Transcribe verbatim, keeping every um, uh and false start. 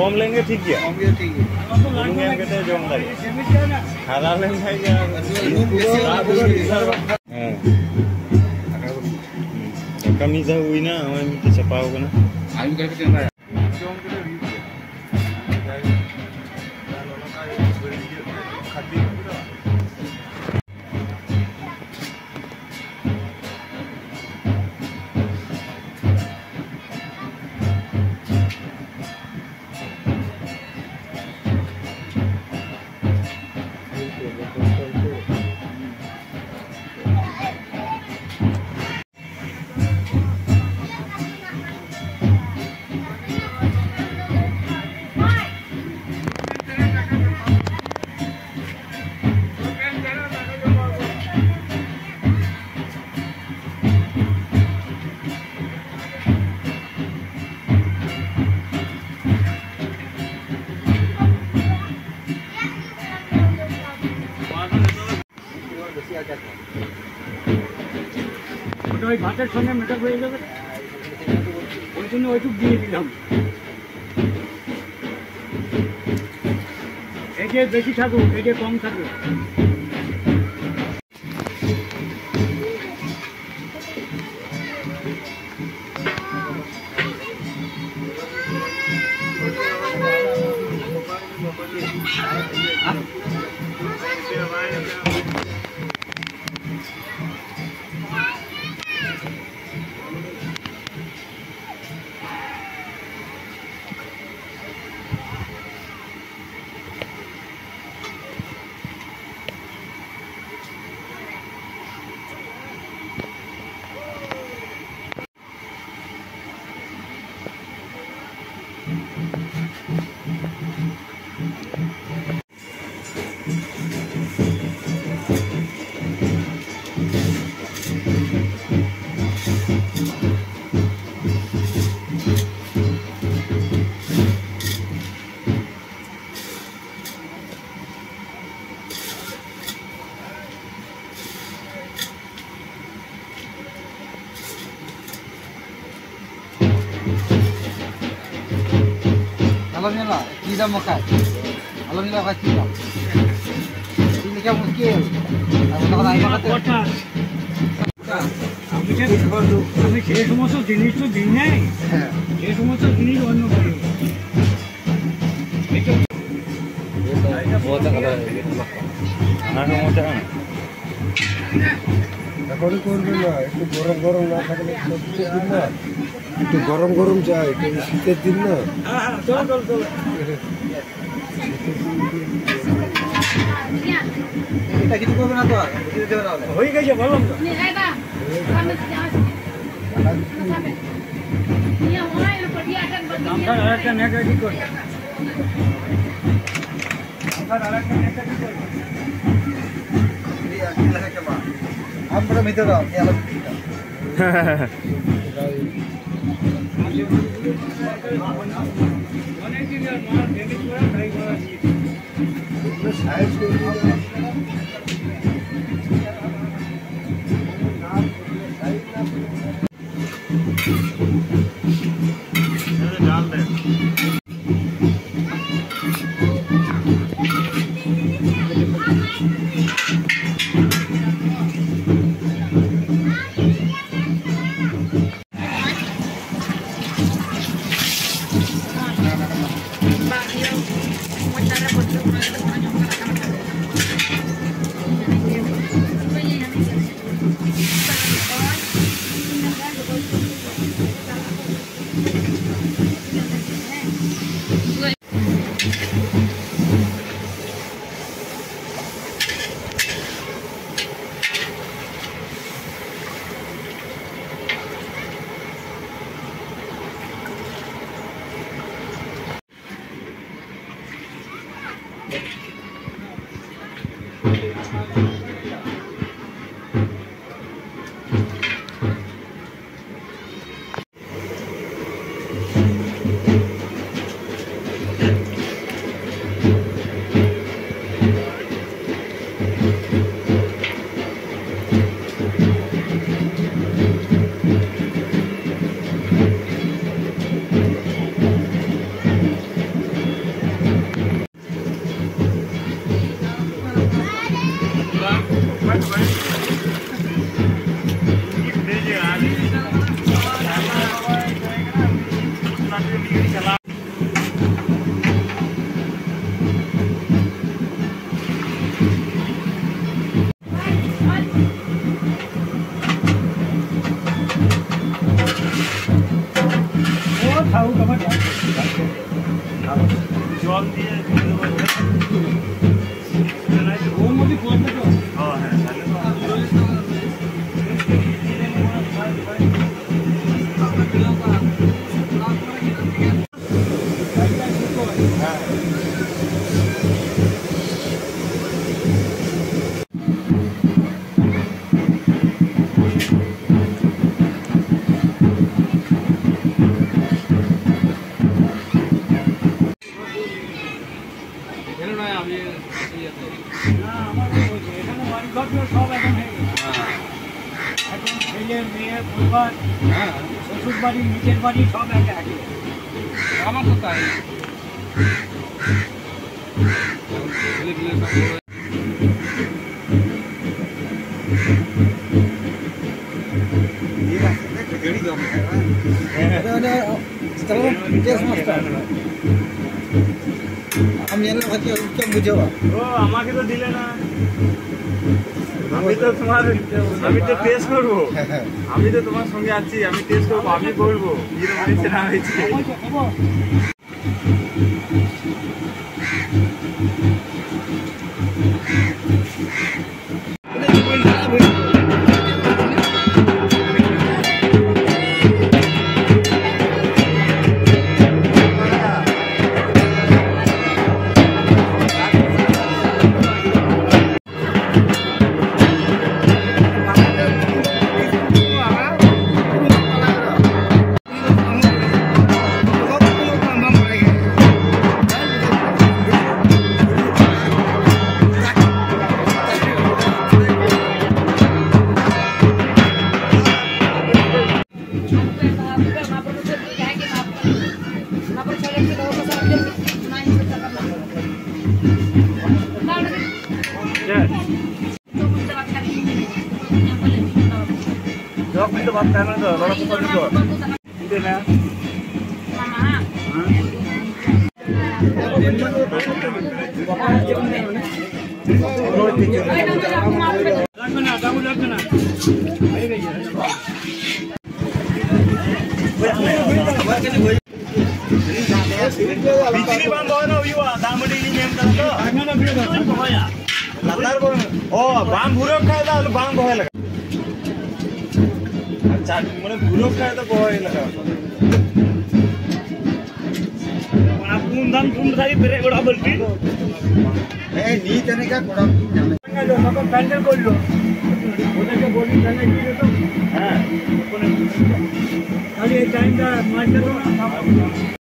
कम लेंगे ठीक है कम ये ठीक है लेंगे हम कहते हैं जो हम लगे हलाल लेंगे क्या हां कमी से हुई ना हमें मिट्टी छपा होगा ना आयु करके चल रहा है ওই ভাতের সঙ্গে মেটা হয়ে যাবে ওই জন্য ওইটুক দিয়ে দিলাম এই যে বেশি থাকুক এই যে কম থাকুক Alhamdulillah, tidak makan. Alhamdulillah kacau. Ini kan mungkin. Aku tak nak makan. Kami cakap baru. Kami cakap semua tu jenis tu jenis. Cakap semua tu jenis orang baru. Itu. Buat apa kalau makan? Nak mau cakap? এখন করবে না একটু গরম গরম না থাকলে শীতের দিন না একটু গরম গরম চাই একটু শীতের দিন না চল চল চল এটা কিছু করবে না তো হয়ে গেছে বললাম তো আমরা আরেকটা নেট রেডি করি আমরা আরেকটা নেট রেডি করি আমরা মিতে দাও এলা অনেক দিন আর মাল ড্যামেজ করা ট্রাই করা দিয়ে সাইজ করে डाल दे হ্যাঁ হ্যাঁ শ্বশুর বাড়ি নিজের বাড়ি সব একে একে আমার তো তাই আমি এনে খাচ্ছি কেমন বুঝাবা ও আমাকে তো দিলে না আমি তো তোমার আমি তো টেস্ট করবো আমি তো তোমার সঙ্গে আছি আমি টেস্ট করবো আমি করবো কি হয়েছে না হয়েছে Jawab itu bapak tangan tuh, lorong ke sana tuh. Ini na. Mama. Kamu lihat mana? Bicara bang bawa no view ah, damai ini yang mana tuh? Mana view tuh? Ya. Latar bang, oh bang buruk kaya dah, lu bang bawa lagi. चाट मैंने भूलो खाया तो बहुत ही लगा mana pun dan pun tadi beri goda bolti eh ni tene ka goda enggak lo apa pandel bollo udah ke boli tane ki to ha kali time da master